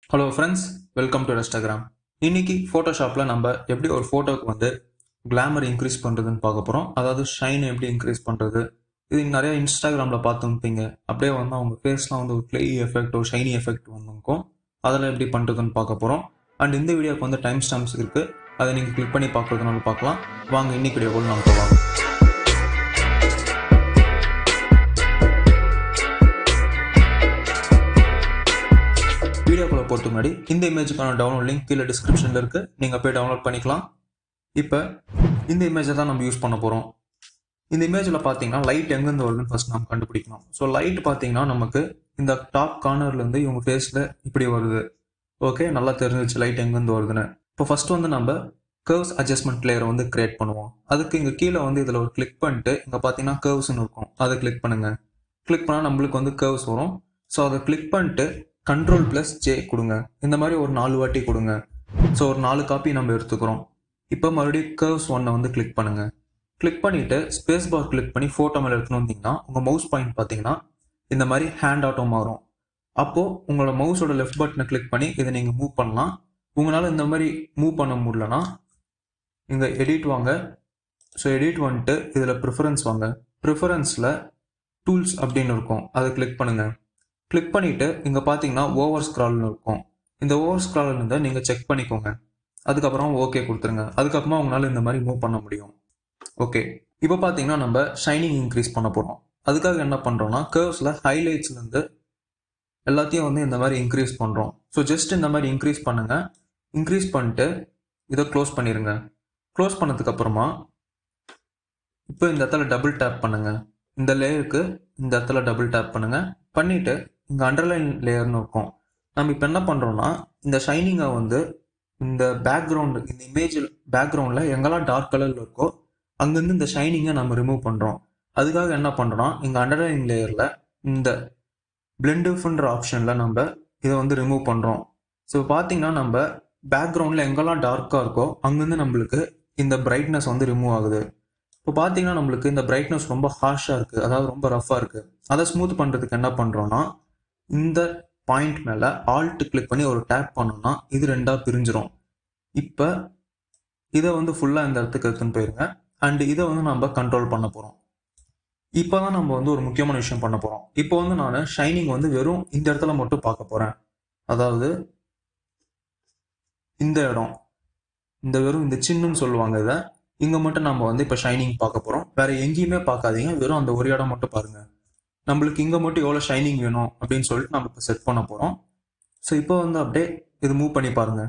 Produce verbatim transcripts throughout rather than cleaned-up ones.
Hello friends, welcome to Instagram. இன்னைக்கு ஃபோட்டோஷாப்பில் நம்ம எப்படி ஒரு ஃபோட்டோக்கு வந்து கிளாமர் இன்க்ரீஸ் பண்ணுறதுன்னு பார்க்க போகிறோம். அதாவது ஷைன் எப்படி இன்க்ரீஸ் பண்ணுறது. இது நிறைய இன்ஸ்டாகிராமில் பார்த்துருப்பீங்க. அப்படியே வந்து அவங்க ஃபேஸ்லாம் வந்து ஒரு க்ளே எஃபெக்ட், ஒரு ஷைனி எஃபெக்ட் வந்துருக்கும். அதெல்லாம் எப்படி பண்ணுறதுன்னு பார்க்க போகிறோம். அண்ட் இந்த வீடியோக்கு வந்து டைம் ஸ்டாம்ப்ஸ் இருக்குது. அதை நீங்கள் கிளிக் பண்ணி பார்க்குறதுனால பார்க்கலாம். வாங்க இன்னைக்கு வீடியோக்குள்ள நம்ம போகலாம். வீடியோக்குள்ள போகிறதுக்கு முன்னாடி இந்த இமேஜுக்கான டவுன்லோட் லிங்க் கீழே டிஸ்கிரிப்ஷனில் இருக்குது. நீங்கள் போய் டவுன்லோட் பண்ணிக்கலாம். இப்போ இந்த இமேஜை தான் நம்ம யூஸ் பண்ண போகிறோம். இந்த இமேஜில் பார்த்தீங்கன்னா லைட் எங்கேருந்து வருதுன்னு ஃபர்ஸ்ட் நம்ம கண்டுபிடிக்கணும். ஸோ லைட் பார்த்தீங்கன்னா நமக்கு இந்த டாப் கார்னர்லேருந்து இவங்க ஃபேஸில் இப்படி வருது. ஓகே, நல்லா தெரிஞ்சிச்சு லைட் எங்கேருந்து வருதுன்னு. இப்போ ஃபர்ஸ்ட் வந்து நம்ம கர்வ்ஸ் அட்ஜஸ்ட்மெண்ட் லேயரை வந்து கிரியேட் பண்ணுவோம். அதுக்கு இங்கே கீழே வந்து இதில் ஒரு கிளிக் பண்ணிட்டு இங்கே பார்த்தீங்கன்னா கர்வ்ஸ்னு இருக்கும். அதை கிளிக் பண்ணுங்கள். கிளிக் பண்ணால் நம்மளுக்கு வந்து கர்வ்ஸ் வரும். ஸோ அதை கிளிக் பண்ணிட்டு கண்ட்ரோல் ப்ளஸ் ஜே கொடுங்க. இந்த மாதிரி ஒரு நாலு வாட்டி கொடுங்க. ஸோ ஒரு நாலு காப்பி நம்ம எடுத்துக்கிறோம். இப்போ மறுபடியும் கர்வ்ஸ் ஒன்னை வந்து கிளிக் பண்ணுங்க. கிளிக் பண்ணிட்டு ஸ்பேஸ் பார் கிளிக் பண்ணி ஃபோட்டோ மேலே எடுத்துன்னு வந்தீங்கன்னா உங்கள் மவுஸ் பாயிண்ட் பார்த்தீங்கன்னா இந்த மாதிரி ஹேண்ட் ஆட்டோ மாறும். அப்போது உங்களோட மவுஸோட லெஃப்ட் பட்டனை கிளிக் பண்ணி இதை நீங்கள் மூவ் பண்ணலாம். உங்களால் இந்த மாதிரி மூவ் பண்ண முடியலன்னா இங்கே எடிட் வாங்க. ஸோ எடிட் வந்துட்டு இதில் ப்ரிஃபரன்ஸ் வாங்க. ப்ரிஃபரன்ஸில் டூல்ஸ் அப்படின்னு இருக்கும், அதை கிளிக் பண்ணுங்கள். கிளிக் பண்ணிவிட்டு இங்கே பார்த்தீங்கன்னா ஓவர் ஸ்க்ரால்னு இருக்கும். இந்த ஓவர் ஸ்க்ரால்லேருந்து நீங்கள் செக் பண்ணிக்கோங்க. அதுக்கப்புறம் ஓகே கொடுத்துருங்க. அதுக்கப்புறமா உங்களால் இந்த மாதிரி மூவ் பண்ண முடியும். ஓகே, இப்போ பார்த்தீங்கன்னா நம்ம ஷைனிங் இன்க்ரீஸ் பண்ண போகிறோம். அதுக்காக என்ன பண்ணுறோம்னா கர்வ்ஸில் ஹைலைட்ஸ்லேருந்து எல்லாத்தையும் வந்து இந்த மாதிரி இன்க்ரீஸ் பண்ணுறோம். ஸோ ஜஸ்ட் இந்த மாதிரி இன்க்ரீஸ் பண்ணுங்கள். இன்க்ரீஸ் பண்ணிட்டு இதை க்ளோஸ் பண்ணிடுங்க. க்ளோஸ் பண்ணதுக்கப்புறமா இப்போ இந்த இடத்துல டபுள் டேப் பண்ணுங்கள். இந்த லேயருக்கு இந்த இடத்துல டபுள் டேப் பண்ணுங்கள். பண்ணிவிட்டு இங்கே அண்டர்லைன் லேயர்னு இருக்கும். நம்ம இப்போ என்ன பண்ணுறோன்னா இந்த ஷைனிங்கை வந்து இந்த பேக்ரவுண்டு இந்த இமேஜ் பேக்ரவுண்டில் எங்கெல்லாம் டார்க் கலரில் இருக்கோ அங்கேருந்து இந்த ஷைனிங்கை நம்ம ரிமூவ் பண்ணுறோம். அதுக்காக என்ன பண்ணுறோன்னா இங்கே அண்டர்லைன் லேயரில் இந்த பிளெண்டிஃப்ன்ற ஆப்ஷனில் நம்ம இதை வந்து ரிமூவ் பண்ணுறோம். ஸோ பார்த்தீங்கன்னா நம்ம பேக்ரவுண்டில் எங்கெல்லாம் டார்க்காக இருக்கோ அங்கேருந்து நம்மளுக்கு இந்த பிரைட்னஸ் வந்து ரிமூவ் ஆகுது. இப்போ பார்த்தீங்கன்னா நம்மளுக்கு இந்த பிரைட்னஸ் ரொம்ப ஹார்ஷாக இருக்குது, அதாவது ரொம்ப ரஃபாக இருக்குது. அதை ஸ்மூத் பண்ணுறதுக்கு என்ன பண்ணுறோன்னா இந்த பாயிண்ட் மேலே ஆல்ட் கிளிக் பண்ணி ஒரு டேப் பண்ணோம்னா இது ரெண்டாக பிரிஞ்சிடும். இப்போ இதை வந்து ஃபுல்லாக இந்த இடத்துக்கு எடுத்துன்னு போயிருங்க. அண்ட் இதை வந்து நம்ம கண்ட்ரோல் பண்ண போகிறோம். இப்போ தான் நம்ம வந்து ஒரு முக்கியமான விஷயம் பண்ண போகிறோம். இப்போ வந்து நான் ஷைனிங் வந்து வெறும் இந்த இடத்துல மட்டும் பார்க்க போகிறேன். அதாவது இந்த இடம், இந்த வெறும் இந்த சின்னுன்னு சொல்லுவாங்க, இதை இங்கே மட்டும் நம்ம வந்து இப்போ ஷைனிங் பார்க்க போகிறோம். வேற எங்கேயுமே பார்க்காதீங்க, வெறும் அந்த ஒரு இடம் மட்டும் பாருங்க. நம்மளுக்கு இங்கே மட்டும் எவ்வளோ ஷைனிங் வேணும் அப்படின்னு சொல்லிட்டு நம்ம இப்போ செட் பண்ண போகிறோம். ஸோ இப்போ வந்து அப்படியே இது மூவ் பண்ணி பாருங்க.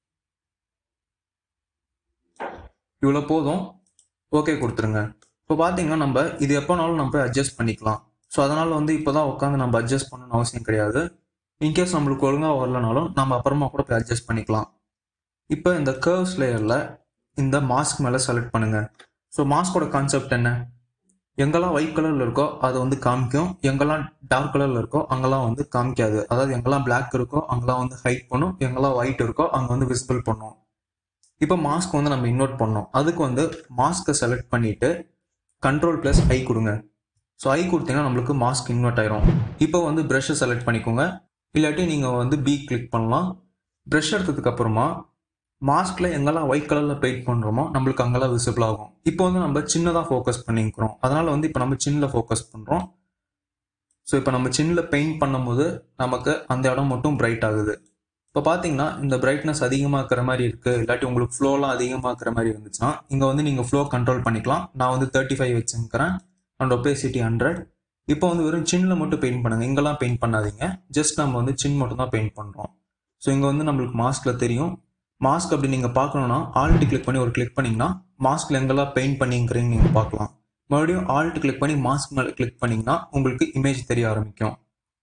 இவ்வளோ போதும், ஓகே கொடுத்துருங்க. இப்போ பார்த்தீங்கன்னா நம்ம இது எப்போனாலும் நம்ம போய் அட்ஜஸ்ட் பண்ணிக்கலாம். ஸோ அதனால் வந்து இப்போ தான் உட்காந்து நம்ம அட்ஜஸ்ட் பண்ணணும்னு அவசியம் கிடையாது. இன்கேஸ் நம்மளுக்கு ஒழுங்காக வரலனாலும் நம்ம அப்புறமா கூட போய் அட்ஜஸ்ட் பண்ணிக்கலாம். இப்போ இந்த கர்வ்ஸ் லேயரில் இந்த மாஸ்க் மேலே செலக்ட் பண்ணுங்கள். ஸோ மாஸ்கோட கான்செப்ட் என்ன? எங்கெல்லாம் ஒயிட் கலரில் இருக்கோ அது வந்து காமிக்கும், எங்கெல்லாம் டார்க் கலரில் இருக்கோ அங்கெல்லாம் வந்து காமிக்காது. அதாவது எங்கெல்லாம் பிளாக் இருக்கோ அங்கெல்லாம் வந்து ஹைட் பண்ணும், எங்கெல்லாம் ஒயிட் இருக்கோ அங்கே வந்து விசிபிள் பண்ணும். இப்போ மாஸ்க் வந்து நம்ம இன்வெர்ட் பண்ணோம். அதுக்கு வந்து மாஸ்க்கை செலக்ட் பண்ணிவிட்டு கண்ட்ரோல் ப்ளஸ் ஐ கொடுங்க. ஸோ ஐ கொடுத்தீங்கன்னா நம்மளுக்கு மாஸ்க் இன்வெர்ட் ஆயிரும். இப்போ வந்து ப்ரஷ்ஷை செலக்ட் பண்ணிக்கோங்க. இல்லாட்டி நீங்கள் வந்து பி கிளிக் பண்ணலாம். ப்ரஷ் எடுத்ததுக்கு அப்புறமா மாஸ்கில் எங்கெல்லாம் ஒயிட் கலரில் பெயிண்ட் பண்ணுறோமோ நம்மளுக்கு அங்கெல்லாம் விசிபிள் ஆகும். இப்போ வந்து நம்ம சின்னதாக ஃபோக்கஸ் பண்ணிக்கிறோம். அதனால் வந்து இப்போ நம்ம சின்னில் ஃபோக்கஸ் பண்ணுறோம். ஸோ இப்போ நம்ம சின்னில் பெயிண்ட் பண்ணும்போது நமக்கு அந்த இடம் மட்டும் பிரைட் ஆகுது. இப்போ பார்த்தீங்கன்னா இந்த பிரைட்னஸ் அதிகமாக இருக்கிற மாதிரி இருக்குது, இல்லாட்டி உங்களுக்கு ஃப்ளோலாம் அதிகமாக இருக்கிற மாதிரி இருந்துச்சுன்னா இங்கே வந்து நீங்கள் ஃப்ளோ கண்ட்ரோல் பண்ணிக்கலாம். நான் வந்து தேர்ட்டி ஃபைவ் வச்சுக்கிறேன் அண்ட் ஒப்பேசிட்டி ஹண்ட்ரட். இப்போ வந்து வெறும் சின்னில் மட்டும் பெயிண்ட் பண்ணுங்கள், இங்கெல்லாம் பெயிண்ட் பண்ணாதீங்க. ஜஸ்ட் நம்ம வந்து சின் மட்டும் தான் பெயிண்ட் பண்ணுறோம். ஸோ இங்கே வந்து நம்மளுக்கு மாஸ்கில் தெரியும். மாஸ்க் அப்படி நீங்கள் பார்க்கணுன்னா ஆல்ட் கிளிக் பண்ணி ஒரு கிளிக் பண்ணிங்கன்னா மாஸ்கில் எங்கெல்லாம் பெயிண்ட் பண்ணிங்கிறீங்க நீங்கள் பார்க்கலாம். மறுபடியும் ஆல்ட் கிளிக் பண்ணி மாஸ்க் மேலே கிளிக் பண்ணிங்கன்னா உங்களுக்கு இமேஜ் தெரிய ஆரம்பிக்கும்.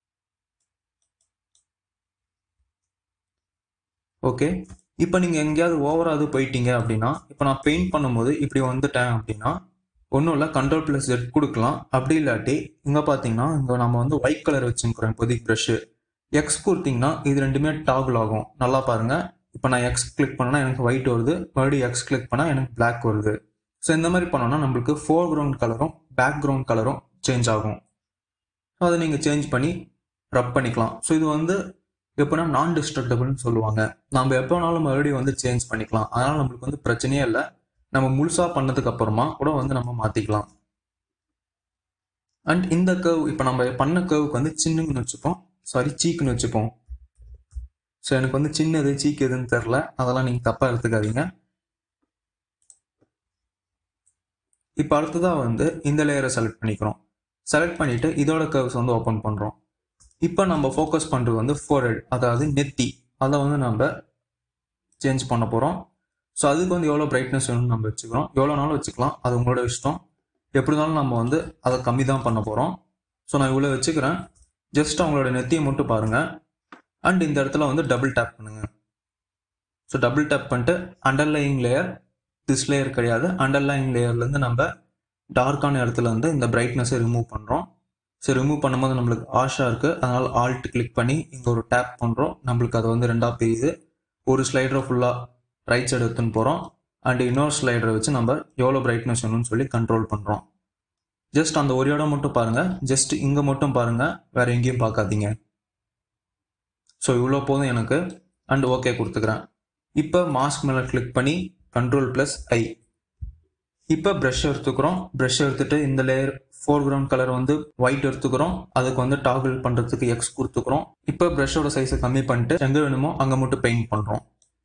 ஓகே, இப்போ நீங்கள் எங்கேயாவது ஓவராது போயிட்டீங்க அப்படின்னா இப்போ நான் பெயிண்ட் பண்ணும்போது இப்படி வந்துட்டேன் அப்படின்னா ஒன்றும் இல்லை, கண்ட்ரோல் ப்ளஸ் ஜெட் கொடுக்கலாம். அப்படி இல்லாட்டி இங்கே பார்த்தீங்கன்னா இங்கே நம்ம வந்து ஒயிட் கலர் வச்சுக்கிறோம் இப்போதைக்கு ப்ரஷ்ஷு. எக்ஸ் கொடுத்தீங்கன்னா இது ரெண்டுமே டாகுல் ஆகும். நல்லா பாருங்கள். இப்போ நான் எக்ஸ் கிளிக் பண்ணால் எனக்கு ஒயிட் வருது, மறுபடியும் எக்ஸ் கிளிக் பண்ணால் எனக்கு பிளாக் வருது. ஸோ இந்த மாதிரி பண்ணோன்னா நம்மளுக்கு ஃபோர் கிரவுண்ட் கலரும் பேக்ரவுண்ட் கலரும் சேஞ்ச் ஆகும். அதை நீங்கள் சேஞ்ச் பண்ணி ரப் பண்ணிக்கலாம். ஸோ இது வந்து எப்போனா நான் டிஸ்ட்ரக்டபிள்னு சொல்லுவாங்க. நம்ம எப்போ வேணாலும் மறுபடியும் வந்து சேஞ்ச் பண்ணிக்கலாம். அதனால் நம்மளுக்கு வந்து பிரச்சனையே இல்லை. நம்ம முழுசாக பண்ணதுக்கு அப்புறமா கூட வந்து நம்ம மாற்றிக்கலாம். அண்ட் இந்த கர்வ் இப்போ நம்ம பண்ண கர்வுக்கு வந்து சின்னன்னு வச்சுப்போம், சாரி சீக்குன்னு வச்சுப்போம். ஸோ எனக்கு வந்து சின்னது சீக்கு எதுன்னு தெரில, அதெல்லாம் நீங்கள் தப்பாக எடுத்துக்காதீங்க. இப்போ அடுத்ததாக வந்து இந்த லேயரை செலக்ட் பண்ணிக்கிறோம். செலக்ட் பண்ணிவிட்டு இதோட கர்வ்ஸ் வந்து ஓப்பன் பண்ணுறோம். இப்போ நம்ம ஃபோக்கஸ் பண்ணுறது வந்து ஃபோர்ஹெட், அதாவது நெத்தி. அதை வந்து நம்ம சேஞ்ச் பண்ண போகிறோம். ஸோ அதுக்கு வந்து எவ்வளோ பிரைட்னஸ் வேணும்னு நம்ம வச்சுக்கிறோம். எவ்வளோ நாளும் வச்சுக்கலாம், அது உங்களோட இஷ்டம். எப்படி இருந்தாலும் நம்ம வந்து அதை கம்மி தான் பண்ண போகிறோம். ஸோ நான் இவ்வளோ வச்சுக்கிறேன். ஜஸ்ட் அவங்களோட நெத்தியை மட்டும் பாருங்கள். அண்ட் இந்த இடத்துல வந்து டபுள் டேப் பண்ணுங்கள். ஸோ டபுள் டேப் பண்ணிட்டு அண்டர்லைங் லேயர், திஸ் லேயர் கிடையாது, அண்டர்லைங் லேயர்லேருந்து நம்ம டார்க்கான இடத்துல வந்து இந்த பிரைட்னஸை ரிமூவ் பண்ணுறோம். ஸோ ரிமூவ் பண்ணும்போது நம்மளுக்கு ஆஷாக இருக்குது, அதனால் ஆல்ட் கிளிக் பண்ணி இங்கே ஒரு டேப் பண்ணுறோம். நம்மளுக்கு அது வந்து ரெண்டாக பிரியுது. ஒரு ஸ்லைடரை ஃபுல்லாக ரைட் சைடு எடுத்துன்னு போகிறோம். அண்ட் இன்னொரு ஸ்லைடரை வச்சு நம்ம எவ்வளோ பிரைட்னஸ் வேணும்னு சொல்லி கண்ட்ரோல் பண்ணுறோம். ஜஸ்ட் அந்த ஒரு இடம் மட்டும் பாருங்கள், ஜஸ்ட் இங்கே மட்டும் பாருங்கள், வேறு எங்கேயும் பார்க்காதீங்க. ஸோ இவ்வளோ போதும் எனக்கு. அண்ட் ஓகே கொடுத்துக்கிறேன். இப்போ மாஸ்க் மேலே கிளிக் பண்ணி கண்ட்ரோல் ப்ளஸ் ஐ. இப்போ ப்ரஷ் எடுத்துக்கிறோம். ப்ரஷ் எடுத்துகிட்டு இந்த லேயர் ஃபோர் கிரவுண்ட் கலர் வந்து ஒயிட் எடுத்துக்கிறோம். அதுக்கு வந்து டாகிள் பண்ணுறதுக்கு எக்ஸ் கொடுத்துக்கிறோம். இப்போ ப்ரஷோட சைஸை கம்மி பண்ணிட்டு எங்கே வேணுமோ அங்கே மட்டும் பெயிண்ட் பண்ணுறோம்.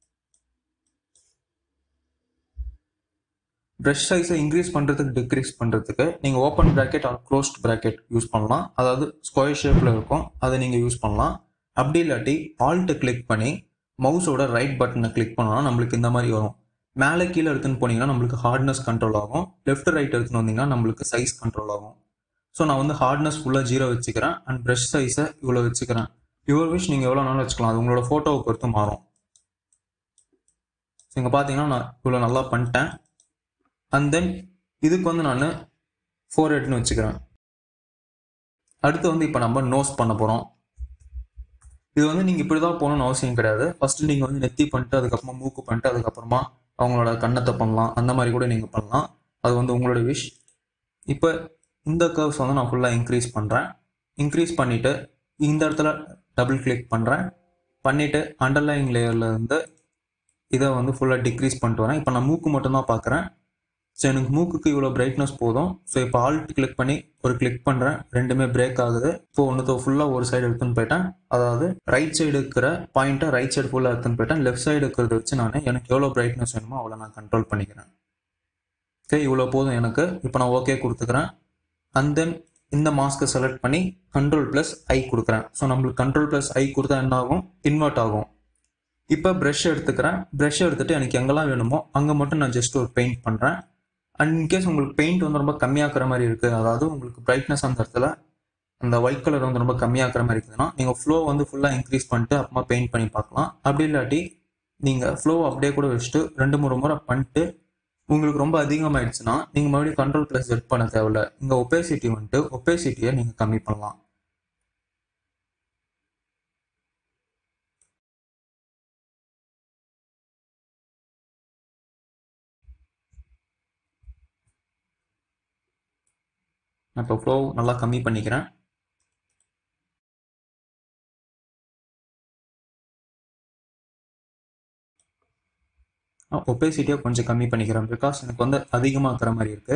ப்ரஷ் சைஸை இன்க்ரீஸ் பண்ணுறதுக்கு டிக்ரீஸ் பண்ணுறதுக்கு நீங்கள் open bracket or closed bracket use பண்ணலாம். அதாவது ஸ்கொயர் ஷேப்பில் இருக்கும், அதை நீங்கள் யூஸ் பண்ணலாம். அப்படி இல்லாட்டி ஆல்ட்டை கிளிக் பண்ணி மவுஸோட ரைட் பட்டனை கிளிக் பண்ணோன்னா நம்மளுக்கு இந்த மாதிரி வரும். மேலே கீழே எடுத்துன்னு போனீங்கன்னா நம்மளுக்கு ஹார்ட்னஸ் கண்ட்ரோல் ஆகும். லெஃப்ட் ரைட் எடுத்துன்னு வந்தீங்கன்னா நம்மளுக்கு சைஸ் கண்ட்ரோல் ஆகும். ஸோ நான் வந்து ஹார்ட்னஸ் ஃபுல்லாக ஜீரோ வச்சுக்கிறேன். அண்ட் ப்ரஷ் சைஸை இவ்வளோ வச்சுக்கிறேன். யுவர் விஷ், நீங்கள் எவ்வளோ நாளும் வச்சுக்கலாம், அது உங்களோட ஃபோட்டோவை பொறுத்து மாறும். ஸோ இங்கே பார்த்தீங்கன்னா நான் இவ்வளோ நல்லா பண்ணிட்டேன். அண்ட் தென் இதுக்கு வந்து நான் ஃபோர் ஹெட்னு வச்சுக்கிறேன். அடுத்து வந்து இப்போ நம்ம நோஸ் பண்ண போகிறோம். இது வந்து நீங்கள் இப்படி தான் போகணும்னு அவசியம் கிடையாது. ஃபஸ்ட்டு நீங்கள் வந்து நெத்தி பண்ணிட்டு அதுக்கப்புறமா மூக்கு பண்ணிட்டு அதுக்கப்புறமா அவங்களோட கண்ணத்தை பண்ணலாம். அந்த மாதிரி கூட நீங்கள் பண்ணலாம், அது வந்து உங்களோட விஷ். இப்போ இந்த கர்வ்ஸ் வந்து நான் ஃபுல்லாக இன்க்ரீஸ் பண்ணுறேன். இன்க்ரீஸ் பண்ணிவிட்டு இந்த இடத்துல டபுள் கிளிக் பண்ணுறேன். பண்ணிவிட்டு அண்டர்லைன் லேயரில் இருந்து இதை வந்து ஃபுல்லாக டிக்ரீஸ் பண்ணிட்டு வரேன். இப்போ நான் மூக்கு மட்டும்தான் பார்க்குறேன். ஸோ எனக்கு மூக்குக்கு இவ்வளோ பிரைட்னஸ் போதும். ஸோ இப்போ ஆல்ட் கிளிக் பண்ணி ஒரு கிளிக் பண்ணுறேன், ரெண்டுமே பிரேக் ஆகுது. இப்போ ஒன்று ஃபுல்லாக ஒரு சைடு எடுத்துன்னு போயிட்டேன். அதாவது ரைட் சைடு இருக்கிற பாயிண்ட்டை ரைட் சைடு ஃபுல்லாக எடுத்துன்னு போயிட்டேன். லெஃப்ட் சைடு இருக்கிறத வச்சு நான் எனக்கு எவ்வளோ பிரைட்னஸ் வேணுமோ அவ்வளோ நான் கண்ட்ரோல் பண்ணிக்கிறேன். ஓகே, இவ்வளோ போதும் எனக்கு. இப்போ நான் ஓகே கொடுத்துக்கிறேன். அண்ட் தென் இந்த மாஸ்க்கை செலக்ட் பண்ணி கண்ட்ரோல் ப்ளஸ் ஐ கொடுக்குறேன். ஸோ நம்மளுக்கு கண்ட்ரோல் ப்ளஸ் ஐ கொடுத்தா என்ன ஆகும், இன்வெர்ட் ஆகும். இப்போ ப்ரஷ் எடுத்துக்கிறேன். ப்ரஷ் எடுத்துகிட்டு எனக்கு எங்கெல்லாம் வேணுமோ அங்கே மட்டும் நான் ஜஸ்ட் ஒரு பெயிண்ட் பண்ணுறேன். அண்ட் இன்கேஸ் உங்களுக்கு பெயிண்ட் வந்து ரொம்ப கம்மியாக்குற மாதிரி இருக்குது, அதாவது உங்களுக்கு பிரைட்னஸ் அந்த இடத்துல அந்த ஒயிட் கலர் வந்து ரொம்ப கம்மியாக்குற மாதிரி இருக்குதுன்னா நீங்கள் ஃப்ளோ வந்து ஃபுல்லாக இன்க்ரீஸ் பண்ணிட்டு அப்புறமா பெயிண்ட் பண்ணி பார்க்கலாம். அப்படி இல்லாட்டி நீங்கள் ஃப்ளோ அப்படியே கூட வச்சுட்டு ரெண்டு மூணு முறை பண்ணிட்டு உங்களுக்கு ரொம்ப அதிகமாகிடுச்சுன்னா நீங்கள் மறுபடியும் கண்ட்ரோல் ப்ளஸ் செட் பண்ண தேவையில்ல. இங்கே ஒப்பேசிட்டி வந்துட்டு ஒப்பேசிட்டியை நீங்கள் கம்மி பண்ணலாம். நான் இப்போ ஃப்ளோ நல்லா கம்மி பண்ணிக்கிறேன். ஒப்பேசிட்டியை கொஞ்சம் கம்மி பண்ணிக்கிறேன், பிகாஸ் எனக்கு வந்து அதிகமாக இருக்கிற மாதிரி இருக்கு.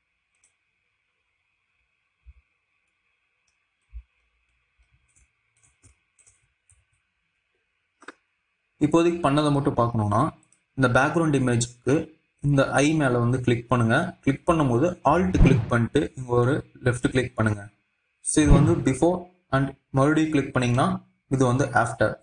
இப்போதைக்கு பண்ணதை மட்டும் பார்க்கணுன்னா இந்த பேக்ரவுண்ட் இமேஜுக்கு இந்த ஐ மேலே வந்து கிளிக் பண்ணுங்கள். கிளிக் பண்ணும்போது ஆல்ட் கிளிக் பண்ணிட்டு இங்கே ஒரு லெஃப்ட் கிளிக் பண்ணுங்கள். ஸோ இது வந்து பிஃபோர் அண்ட் மறுபடியும் கிளிக் பண்ணிங்கன்னா இது வந்து ஆஃப்டர்.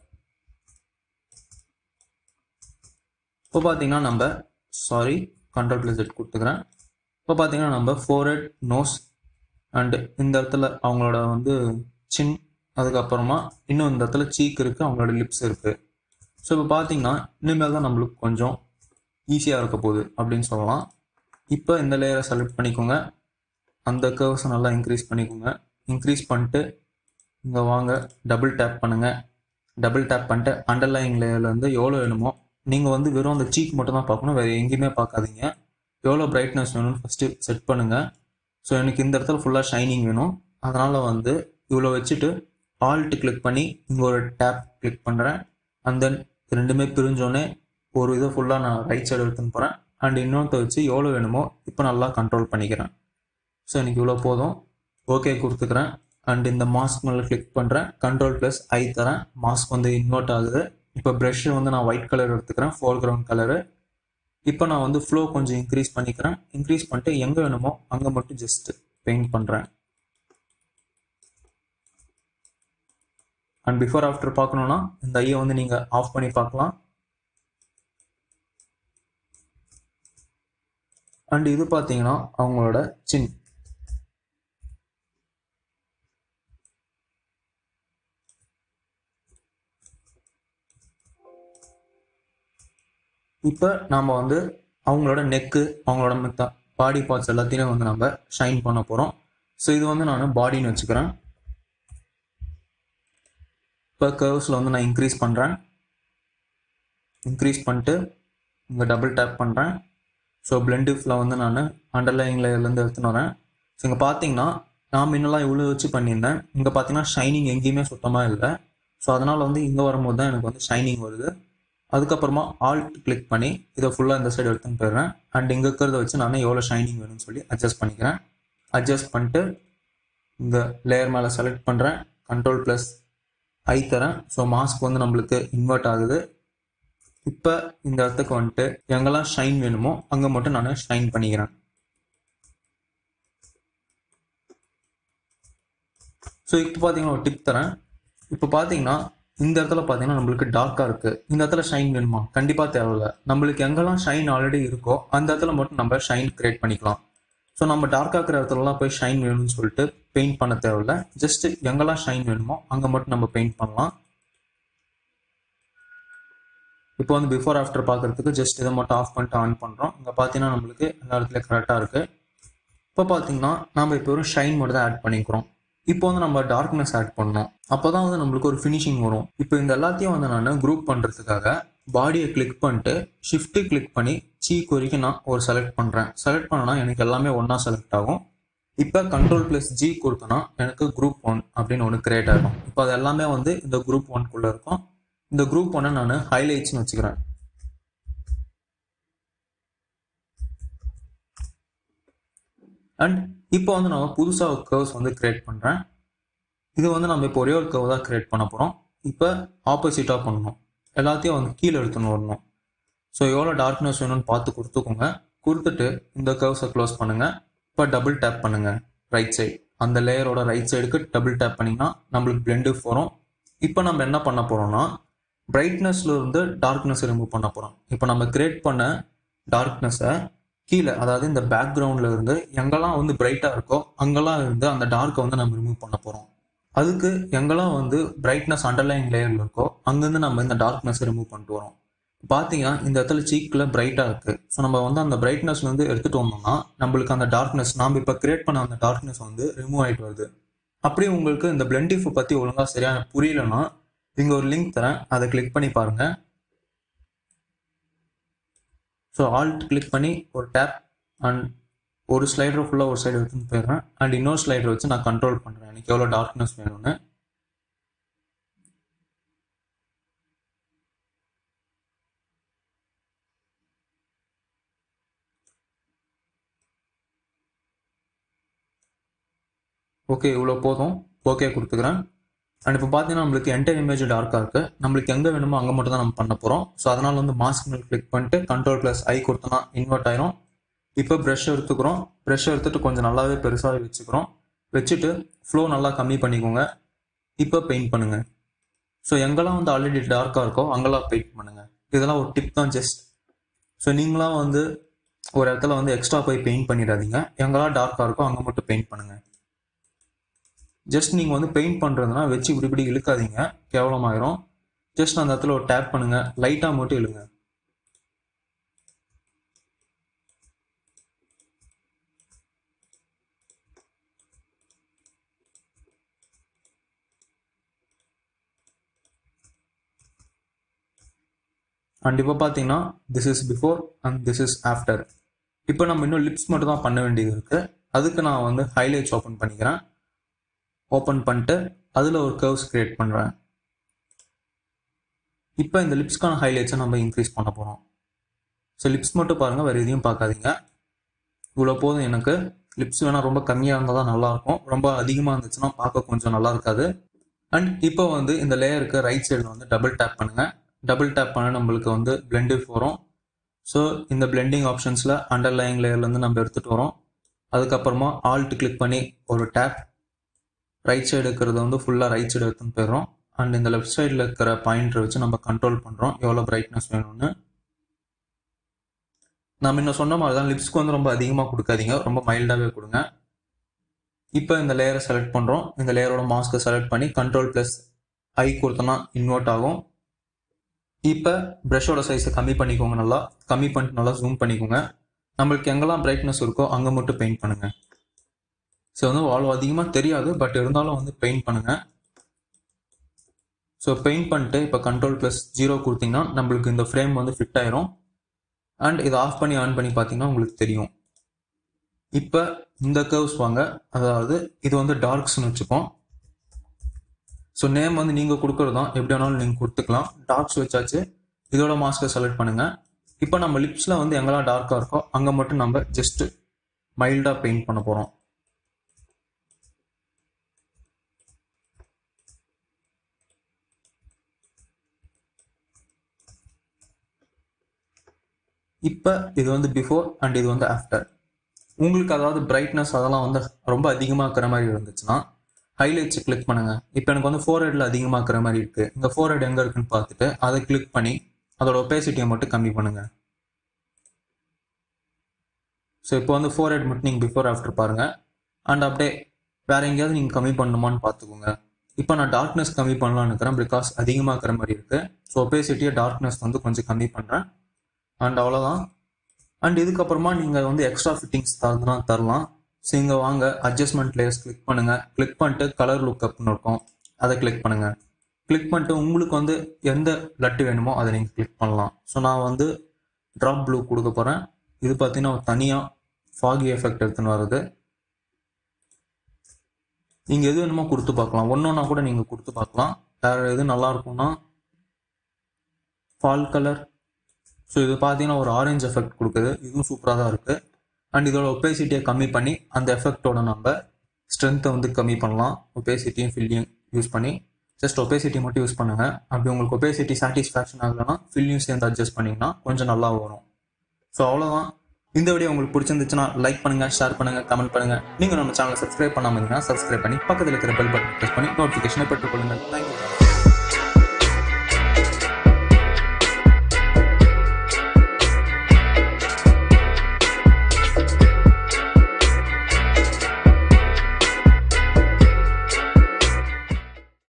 இப்போ பார்த்தீங்கன்னா நம்ம சாரி கண்ட்ரோல் ப்ளஸ் செட் கொடுத்துக்கிறேன். இப்போ பார்த்தீங்கன்னா நம்ம ஃபோர்ஹெட், நோஸ் அண்ட் இந்த இடத்துல அவங்களோட வந்து சின், அதுக்கப்புறமா இன்னும் இந்த இடத்துல சீக் இருக்குது, அவங்களோட லிப்ஸ் இருக்குது. ஸோ இப்போ பார்த்தீங்கன்னா இனிமேல் தான் நம்மளுக்கு கொஞ்சம் ஈஸியாக இருக்க போகுது அப்படின்னு சொல்லலாம். இப்போ இந்த லேயரை செலக்ட் பண்ணிக்கோங்க. அந்த கர்வ்ஸை நல்லா இன்க்ரீஸ் பண்ணிக்கோங்க. இன்க்ரீஸ் பண்ணிட்டு இங்கே வாங்க, டபுள் டேப் பண்ணுங்கள். டபுள் டேப் பண்ணிட்டு அண்டர்லைன் லேயர்லேருந்து எவ்வளோ வேணுமோ நீங்கள் வந்து வெறும் அந்த சீக் மட்டும் தான் பார்க்கணும், வேறு எங்கேயுமே பார்க்காதீங்க. எவ்வளோ பிரைட்னஸ் வேணும்னு ஃபஸ்ட்டு செட் பண்ணுங்கள். ஸோ எனக்கு இந்த இடத்துல ஃபுல்லாக ஷைனிங் வேணும், அதனால் வந்து இவ்வளோ வச்சுட்டு ஆல்ட் கிளிக் பண்ணி இங்கே ஒரு டேப் கிளிக் பண்ணுறேன். அண்ட் தென் ரெண்டுமே பிரிஞ்சோடனே ஒரு இதை ஃபுல்லாக நான் ரைட் சைடு எடுத்துன்னு போகிறேன். அண்ட் இன்னொருத்த வச்சு எவ்வளோ வேணுமோ இப்போ நல்லா கண்ட்ரோல் பண்ணிக்கிறேன். ஸோ எனக்கு இவ்வளோ போதும். ஓகே கொடுத்துக்கிறேன். அண்ட் இந்த மாஸ்க் மேலே கிளிக் பண்ணுறேன். கண்ட்ரோல் ப்ளஸ் ஐ தரேன். மாஸ்க் வந்து இன்வெர்ட் ஆகுது. இப்போ ப்ரஷ் வந்து நான் ஒயிட் கலர் எடுத்துக்கிறேன், ஃபோர் கிரவுண்ட் கலரு. இப்போ நான் வந்து ஃப்ளோ கொஞ்சம் இன்க்ரீஸ் பண்ணிக்கிறேன். இன்க்ரீஸ் பண்ணிட்டு எங்கே வேணுமோ அங்கே மட்டும் ஜஸ்ட் பெயிண்ட் பண்ணுறேன். அண்ட் பிஃபோர் ஆஃப்டர் பார்க்கணுன்னா இந்த ஐயை வந்து நீங்கள் ஆஃப் பண்ணி பார்க்கலாம். அண்ட் இது பார்த்தீங்கன்னா அவங்களோட சின். இப்போ நாம் வந்து அவங்களோட நெக்கு, அவங்களோட மித்த பாடி பார்ட்ஸ் எல்லாத்தையும் வந்து நம்ம ஷைன் பண்ண போகிறோம். ஸோ இது வந்து நான் பாடின்னு வச்சுக்கிறேன். இப்போ கர்வ்ஸில் வந்து நான் இன்க்ரீஸ் பண்ணுறேன். இன்க்ரீஸ் பண்ணிட்டு இங்கே டபுள் டேப் பண்ணுறேன். ஸோ பிளெண்டிஃபில் வந்து நான் அண்டர்லைன் லேயர்லேருந்து எடுத்துன்னு வரேன். ஸோ இங்கே பார்த்தீங்கன்னா நான் முன்னெல்லாம் இவ்வளோ வச்சு பண்ணியிருந்தேன். இங்கே பார்த்தீங்கன்னா ஷைனிங் எங்கேயுமே சுத்தமாக இல்லை. ஸோ அதனால் வந்து இங்கே வரும்போது தான் எனக்கு வந்து ஷைனிங் வருது. அதுக்கப்புறமா ஆல்ட் கிளிக் பண்ணி இதை ஃபுல்லாக இந்த சைடு எடுத்துன்னு போயிடுறேன். அண்ட் இங்கே இருக்கிறத வச்சு நான் எவ்வளோ ஷைனிங் வேணும்னு சொல்லி அட்ஜஸ்ட் பண்ணிக்கிறேன். அட்ஜஸ்ட் பண்ணிட்டு இந்த லேயர் மேலே செலக்ட் பண்ணுறேன். கண்ட்ரோல் ப்ளஸ் ஐ தரேன். ஸோ மாஸ்க் வந்து நம்மளுக்கு இன்வெர்ட் ஆகுது. இப்போ இந்த இடத்துக்கு வந்துட்டு எங்கெல்லாம் ஷைன் வேணுமோ அங்கே மட்டும் நான் ஷைன் பண்ணிக்கிறேன். ஸோ இப்போ பார்த்தீங்கன்னா ஒரு டிப் தரேன். இப்போ பார்த்தீங்கன்னா இந்த இடத்துல பார்த்தீங்கன்னா நம்மளுக்கு டார்க்காக இருக்குது. இந்த இடத்துல ஷைன் வேணுமா? கண்டிப்பாக தேவையில்லை. நம்மளுக்கு எங்கெல்லாம் ஷைன் ஆல்ரெடி இருக்கோ அந்த இடத்துல மட்டும் நம்ம ஷைன் கிரியேட் பண்ணிக்கலாம். ஸோ நம்ம டார்க்காக இருக்கிற இடத்துலலாம் போய் ஷைன் வேணும்னு சொல்லிட்டு பெயிண்ட் பண்ண தேவையில்லை. ஜஸ்ட் எங்கெல்லாம் ஷைன் வேணுமோ அங்கே மட்டும் நம்ம பெயிண்ட் பண்ணலாம். இப்போ வந்து பிஃபோர் ஆஃப்டர் பார்க்குறதுக்கு ஜஸ்ட் இதை மட்டும் ஆஃப் பண்ணிட்டு ஆன் பண்ணுறோம். இங்கே பார்த்தீங்கன்னா நம்மளுக்கு எல்லா இடத்துலையும் கரெக்டாக இருக்குது. இப்போ பார்த்தீங்கன்னா நம்ம இப்போ ஒரு ஷைன் மட்டும் தான் ஆட் பண்ணிக்கிறோம். இப்போ வந்து நம்ம டார்க்னஸ் ஆட் பண்ணோம். அப்போ தான் வந்து நம்மளுக்கு ஒரு ஃபினிஷிங் வரும். இப்போ இந்த எல்லாத்தையும் வந்து நான் குரூப் பண்ணுறதுக்காக பாடியை கிளிக் பண்ணிட்டு ஷிஃப்ட்டு கிளிக் பண்ணி சீக் வரைக்கும் நான் ஒரு செலக்ட் பண்ணுறேன். செலக்ட் பண்ணனா எனக்கு எல்லாமே ஒன்றா செலக்ட் ஆகும். இப்போ கண்ட்ரோல் ப்ளஸ் ஜி கொடுத்தோன்னா எனக்கு குரூப் ஒன் அப்படின்னு ஒன்று கிரியேட் ஆகும். இப்போ அது எல்லாமே வந்து இந்த குரூப் ஒன்குள்ளே இருக்கும். இந்த குரூப் ஒன்னை நான் ஹைலைட்ஸ்னு வச்சுக்கிறேன். அண்ட் இப்போ வந்து நம்ம புதுசாக ஒரு கர்வ்ஸ் வந்து கிரியேட் பண்ணுறேன். இது வந்து நம்ம இப்போ ஒரே ஒரு கர்வ் தான் கிரியேட் பண்ண போகிறோம். இப்போ ஆப்போசிட்டாக பண்ணணும். எல்லாத்தையும் வந்து கீழே எடுத்துன்னு வரணும். ஸோ எவ்வளோ டார்க்னஸ் வேணும்னு பார்த்து கொடுத்துக்கோங்க. கொடுத்துட்டு இந்த கர்வ்ஸை க்ளோஸ் பண்ணுங்கள். இப்போ டபுள் டேப் பண்ணுங்கள் ரைட் சைடு. அந்த லேயரோட ரைட் சைடுக்கு டபுள் டேப் பண்ணிங்கன்னா நம்மளுக்கு பிளெண்டிஃப் வரும். இப்போ நம்ம என்ன பண்ண போகிறோம்னா பிரைட்னஸ்ல இருந்து டார்க்னஸ் ரிமூவ் பண்ண போகிறோம். இப்போ நம்ம கிரியேட் பண்ண டார்க்னஸை கீழே, அதாவது இந்த பேக்ரவுண்டில் இருந்து எங்கெல்லாம் வந்து பிரைட்டாக இருக்கோ அங்கெல்லாம் இருந்து அந்த டார்க்கை வந்து நம்ம ரிமூவ் பண்ண போகிறோம். அதுக்கு எங்கெல்லாம் வந்து பிரைட்னஸ் அண்டர்லைன் லேயரில் இருக்கோ அங்கேருந்து நம்ம இந்த டார்க்னஸை ரிமூவ் பண்ணிட்டு வரோம். பார்த்தீங்கன்னா இந்த இடத்துல சீக்கில் பிரைட்டாக இருக்குது. ஸோ நம்ம வந்து அந்த பிரைட்னஸ் வந்து எடுத்துகிட்டு வந்தோம்னா நம்மளுக்கு அந்த டார்க்னஸ், நாம் இப்போ கிரியேட் பண்ண அந்த டார்க்னஸ் வந்து ரிமூவ் ஆகிட்டு வருது. அப்படியே உங்களுக்கு இந்த பிளெண்டிஃப் பற்றி ஒழுங்காக சரியான புரியலன்னா இங்கே ஒரு லிங்க் தரேன், அதை கிளிக் பண்ணி பாருங்கள். ஸோ ஆல்ட் கிளிக் பண்ணி ஒரு டேப் அண்ட் ஒரு ஸ்லைடர் ஃபுல்லாக ஒரு சைடு எடுத்துன்னு போயிடுறேன். அண்ட் இன்னொரு ஸ்லைடர் வச்சு நான் கண்ட்ரோல் பண்ணுறேன் எனக்கு எவ்வளோ டார்க்னஸ் வேணும்னு. ஓகே, இவ்வளோ போதும். ஓகே கொடுத்துக்கிறேன். அண்ட் இப்போ பார்த்தீங்கன்னா நம்மளுக்கு என்டையர் இமேஜ் டார்க்காக இருக்குது. நம்மளுக்கு எங்கே வேணுமோ அங்கே மட்டும் தான் நம்ம பண்ண போகிறோம். ஸோ அதனால் வந்து மாஸ்க் மேல் கிளிக் பண்ணிட்டு கண்ட்ரோல் ப்ளஸ் ஐ கொடுத்தோன்னா இன்வெர்ட் ஆயிரும். இப்போ ப்ரஷ் எடுத்துக்கிறோம். ப்ரஷ் எடுத்துகிட்டு கொஞ்சம் நல்லாவே பெருசாகவே வச்சுக்கிறோம். வச்சுட்டு ஃப்ளோ நல்லா கம்மி பண்ணிக்கோங்க. இப்போ பெயிண்ட் பண்ணுங்கள். ஸோ எங்கெல்லாம் வந்து ஆல்ரெடி டார்க்காக இருக்கோ அங்கெல்லாம் பெயிண்ட் பண்ணுங்கள். இதெல்லாம் ஒரு டிப் தான் ஜஸ்ட். ஸோ நீங்களாம் வந்து ஒரு இடத்துல வந்து எக்ஸ்ட்ரா போய் பெயிண்ட் பண்ணிடாதீங்க. எங்கெல்லாம் டார்க்காக இருக்கோ அங்கே மட்டும் பெயிண்ட் பண்ணுங்கள். ஜஸ்ட் நீங்கள் வந்து பெயிண்ட் பண்ணுறதுனா வச்சு இப்படி இப்படி இழுக்காதீங்க, கேவலமாயிரும். ஜஸ்ட் அந்த இடத்துல ஒரு டேப் பண்ணுங்கள், லைட்டாக மட்டும் இழுங்க. அண்ட் இப்போ பார்த்தீங்கன்னா this is before and this is after. இப்போ நம்ம இன்னும் லிப்ஸ் மட்டும் தான் பண்ண வேண்டியது இருக்குது. அதுக்கு நான் வந்து ஹைலைட்ஸ் ஓப்பன் பண்ணிக்கிறேன். ஓப்பன் பண்ணிட்டு அதில் ஒரு கர்வ்ஸ் கிரியேட் பண்ணுறேன். இப்போ இந்த லிப்ஸ்க்கான ஹைலைட்ஸை நம்ம இன்க்ரீஸ் பண்ண போகிறோம். ஸோ லிப்ஸ் மட்டும் பாருங்கள், வேறு எதையும் பார்க்காதீங்க. இவ்வளோ போதும் எனக்கு. லிப்ஸ் வேணால் ரொம்ப கம்மியாக இருந்தால் தான் நல்லாயிருக்கும், ரொம்ப அதிகமாக இருந்துச்சுன்னா பார்க்க கொஞ்சம் நல்லா இருக்காது. அண்ட் இப்போ வந்து இந்த லேயருக்கு ரைட் சைடில் வந்து டபுள் டேப் பண்ணுங்கள். டபுள் டேப் பண்ண நம்மளுக்கு வந்து பிளெண்டிங் வரும். ஸோ இந்த பிளெண்டிங் ஆப்ஷன்ஸில் அண்டர்லைங் லேயர்லேருந்து நம்ம எடுத்துகிட்டு வரோம். அதுக்கப்புறமா ஆல்ட் கிளிக் பண்ணி ஒரு டேப் ரைட் சைடு இருக்கிறத வந்து ஃபுல்லாக ரைட் சைடு எடுத்துன்னு போயிடுறோம். அண்ட் இந்த லெஃப்ட் சைடில் இருக்கிற பாயிண்டரை வச்சு நம்ம கண்ட்ரோல் பண்ணுறோம் எவ்வளோ பிரைட்னஸ் வேணும்னு. நம்ம இன்னும் சொன்ன மாதிரி தான் லிப்ஸ்க்கு வந்து ரொம்ப அதிகமாக கொடுக்காதீங்க, ரொம்ப மைல்டாகவே கொடுங்க. இப்போ இந்த லேயரை செலக்ட் பண்ணுறோம். இந்த லேயரோட மாஸ்க்கை செலக்ட் பண்ணி கண்ட்ரோல் ப்ளஸ் ஐ கொடுத்தோன்னா இன்வெர்ட் ஆகும். இப்போ ப்ரஷோட சைஸை கம்மி பண்ணிக்கோங்க, நல்லா கம்மி பண்ணிட்டு நல்லா ஜூம் பண்ணிக்கோங்க. நம்மளுக்கு எங்கெல்லாம் பிரைட்னஸ் இருக்கோ அங்கே மட்டும் பெயிண்ட் பண்ணுங்கள். ஸோ வந்து அவ்வளோ அதிகமாக தெரியாது, பட் இருந்தாலும் வந்து பெயிண்ட் பண்ணுங்கள். ஸோ பெயிண்ட் பண்ணிட்டு இப்போ கண்ட்ரோல் ப்ளஸ் ஜீரோ கொடுத்தீங்கன்னா நம்மளுக்கு இந்த ஃப்ரேம் வந்து ஃபிட் ஆயிரும். அண்ட் இதை ஆஃப் பண்ணி ஆன் பண்ணி பார்த்தீங்கன்னா உங்களுக்கு தெரியும். இப்போ இந்த கர்வ்ஸ் வாங்க, அதாவது இது வந்து டார்க்ஸ்னு வச்சுப்போம். ஸோ நேம் வந்து நீங்கள் கொடுக்குறது தான், எப்படி வேணாலும் நீங்கள் கொடுத்துக்கலாம். டார்க்ஸ் வச்சாச்சு. இதோட மாஸ்க்கை செலக்ட் பண்ணுங்கள். இப்போ நம்ம லிப்ஸில் வந்து எங்கெல்லாம் டார்க்காக இருக்கோ அங்கே மட்டும் நம்ம ஜஸ்ட் மைல்டாக பெயிண்ட் பண்ண போகிறோம். இப்போ இது வந்து பிஃபோர் அண்ட் இது வந்து ஆஃப்டர். உங்களுக்கு அதாவது பிரைட்னஸ் அதெல்லாம் வந்து ரொம்ப அதிகமாக இருக்கிற மாதிரி இருந்துச்சுன்னா ஹைலைட்ஸ் கிளிக் பண்ணுங்கள். இப்போ எனக்கு வந்து ஃபோர் ஹெட்டில் அதிகமாக இருக்கிற மாதிரி இருக்குது. இந்த ஃபோர் ஹெட் எங்கே இருக்குன்னு பார்த்துட்டு அதை கிளிக் பண்ணி அதோட ஒப்பேசிட்டியை மட்டும் கம்மி பண்ணுங்கள். ஸோ இப்போ வந்து ஃபோர் ஹெட் மட்டும் நீங்கள் பிஃபோர் ஆஃப்டர் பாருங்கள். அண்ட் அப்படியே வேறு எங்கேயாவது நீங்கள் கம்மி பண்ணணுமான்னு பார்த்துக்கோங்க. இப்போ நான் டார்க்னஸ் கம்மி பண்ணலான்னு இருக்கிறேன், பிகாஸ் அதிகமாக இருக்கிற மாதிரி இருக்குது. ஸோ ஒப்பேசிட்டியை டார்க்னஸ் வந்து கொஞ்சம் கம்மி பண்ணுறேன். அண்ட் அவ்வளோதான். அண்ட் இதுக்கப்புறமா நீங்கள் வந்து எக்ஸ்ட்ரா ஃபிட்டிங்ஸ் தரதுனா தரலாம். ஸோ இங்கே வாங்க, அட்ஜஸ்ட்மெண்ட் லேயர்ஸ் கிளிக் பண்ணுங்கள். கிளிக் பண்ணிட்டு கலர் லுக்கப்னு இருக்கும், அதை கிளிக் பண்ணுங்கள். கிளிக் பண்ணிட்டு உங்களுக்கு வந்து எந்த லட்டு வேணுமோ அதை நீங்கள் கிளிக் பண்ணலாம். ஸோ நான் வந்து ட்ராப் ப்ளூ கொடுக்க போகிறேன். இது பார்த்தீங்கன்னா தனியாக ஃபாகி எஃபெக்ட் எடுத்துன்னு வருது. நீங்கள் எது வேணுமோ கொடுத்து பார்க்கலாம், ஒன்று ஒன்றா கூட நீங்கள் கொடுத்து பார்க்கலாம். வேறு எது நல்லா இருக்கும்னா ஃபால் கலர். ஸோ இது பார்த்தீங்கன்னா ஒரு ஆரஞ்சு எஃபெக்ட் கொடுக்குது, இதுவும் சூப்பராக தான் இருக்குது. அண்ட் இதோட ஒப்பேசிட்டியை கம்மி பண்ணி அந்த எஃபெக்டோட நம்ம ஸ்ட்ரென்த்தை வந்து கம்மி பண்ணலாம். ஒப்பேசிட்டியும் ஃபில்லையும் யூஸ் பண்ணி ஜஸ்ட் ஒப்பேசிட்டி மட்டும் யூஸ் பண்ணுங்கள். அப்படி உங்களுக்கு ஒப்பேசிட்டி சாட்டிஸ்ஃபேக்ஷன் ஆகலைன்னா ஃபில்லையும் சேர்ந்து அட்ஜஸ்ட் பண்ணிங்கன்னா கொஞ்சம் நல்லா வரும். ஸோ அவ்வளோதான். இந்த வீடியோ உங்களுக்கு பிடிச்சிருந்துச்சுன்னா லைக் பண்ணுங்கள், ஷேர் பண்ணுங்கள், கமெண்ட் பண்ணுங்கள். நீங்கள் நம்ம சேனலை சப்ஸ்கிரைப் பண்ணாமல் இருந்தீங்கன்னா சப்ஸ்கிரைப் பண்ணி பக்கத்தில் இருக்கிற பெல் பட்டன் ப்ரெஸ் பண்ணி நோட்டிஃபிகேஷனை பெற்றுக்கொள்ளுங்கள். தேங்க்யூ.